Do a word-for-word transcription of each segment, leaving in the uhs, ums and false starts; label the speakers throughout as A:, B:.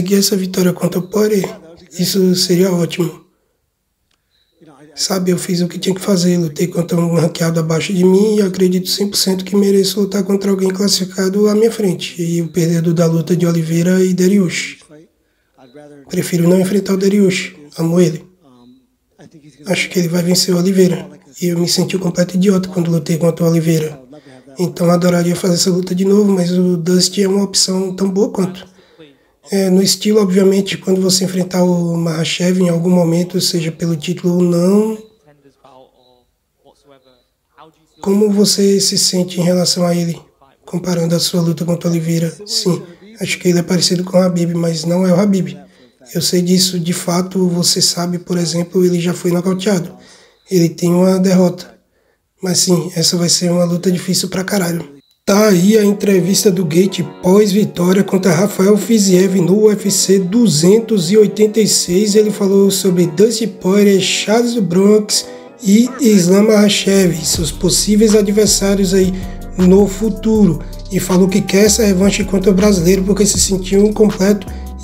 A: conseguir essa vitória contra o Poirier, isso seria ótimo. Sabe, eu fiz o que tinha que fazer, lutei contra um ranqueado abaixo de mim e acredito cem por cento que mereço lutar contra alguém classificado à minha frente, e o perdedor da luta de Oliveira e Dariush. Prefiro não enfrentar o Dariush, amo ele. Acho que ele vai vencer o Oliveira, e eu me senti um completo idiota quando lutei contra o Oliveira. Então adoraria fazer essa luta de novo, mas o Dusty é uma opção tão boa quanto. É, no estilo, obviamente, quando você enfrentar o Makhachev em algum momento, seja pelo título ou não, como você se sente em relação a ele, comparando a sua luta contra o Oliveira? Sim, acho que ele é parecido com o Khabib, mas não é o Khabib. Eu sei disso, de fato, você sabe, por exemplo, ele já foi nocauteado. Ele tem uma derrota. Mas sim, essa vai ser uma luta difícil pra caralho. Tá aí a entrevista do Gaethje pós-vitória contra Rafael Fiziev no U F C duzentos e oitenta e seis. Ele falou sobre Dusty Poirier, Charles do Bronx e Islam Makhachev, seus possíveis adversários aí no futuro. E falou que quer essa revanche contra o brasileiro porque se sentiu um completo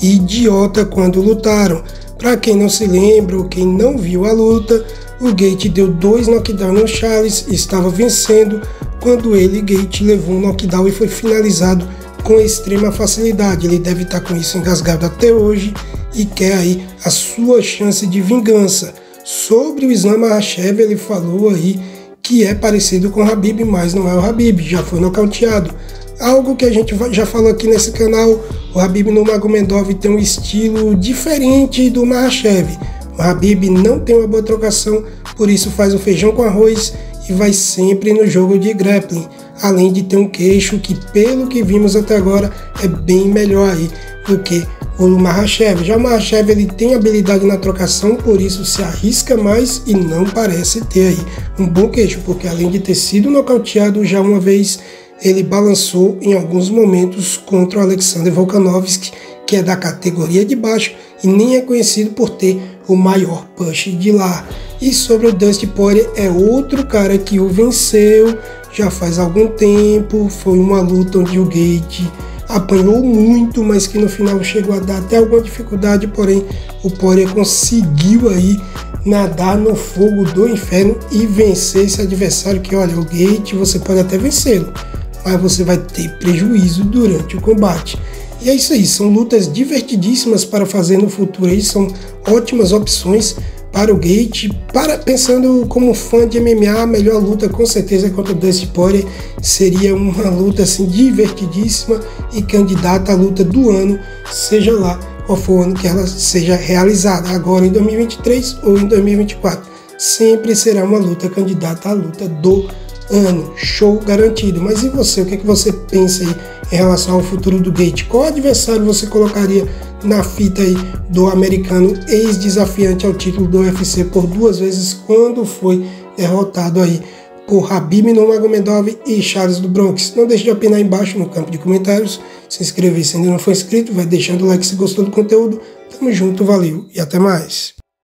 A: idiota quando lutaram. Para quem não se lembra ou quem não viu a luta, o Gaethje deu dois knockdowns no Charles e estava vencendo quando ele, Gaethje, levou um knockdown e foi finalizado com extrema facilidade. Ele deve estar com isso engasgado até hoje e quer aí a sua chance de vingança. Sobre o Islam Makhachev, ele falou aí que é parecido com o Khabib, mas não é o Khabib, já foi nocauteado. Algo que a gente já falou aqui nesse canal, o Khabib Nurmagomedov tem um estilo diferente do Makhachev. O Khabib não tem uma boa trocação, por isso faz o feijão com arroz e vai sempre no jogo de grappling, além de ter um queixo que, pelo que vimos até agora, é bem melhor aí do que o Makhachev. Já o Makhachev, ele tem habilidade na trocação, por isso se arrisca mais e não parece ter aí um bom queixo, porque além de ter sido nocauteado já uma vez, ele balançou em alguns momentos contra o Alexander Volkanovski, que é da categoria de baixo e nem é conhecido por ter o maior punch de lá. E sobre o Dusty Poirier, é outro cara que o venceu já faz algum tempo. Foi uma luta onde o Gaethje apanhou muito, mas que no final chegou a dar até alguma dificuldade, porém o Poirier conseguiu aí nadar no fogo do inferno e vencer esse adversário que, olha, o Gaethje você pode até vencê-lo, mas você vai ter prejuízo durante o combate. E é isso aí, são lutas divertidíssimas para fazer no futuro aí, são ótimas opções para o Gaethje. Para, pensando como fã de M M A, a melhor luta com certeza contra o Dusty Poirier seria uma luta assim divertidíssima e candidata à luta do ano, seja lá qual for o ano que ela seja realizada, agora em dois mil e vinte e três ou em dois mil e vinte e quatro. Sempre será uma luta candidata à luta do ano, show garantido. Mas e você, o que, é que você pensa aí em relação ao futuro do Gaethje? Qual adversário você colocaria na fita aí do americano ex-desafiante ao título do U F C por duas vezes quando foi derrotado aí por Khabib Nurmagomedov e Charles do Bronx? Não deixe de opinar aí embaixo no campo de comentários, se inscrever se ainda não for inscrito, vai deixando o like se gostou do conteúdo. Tamo junto, valeu e até mais.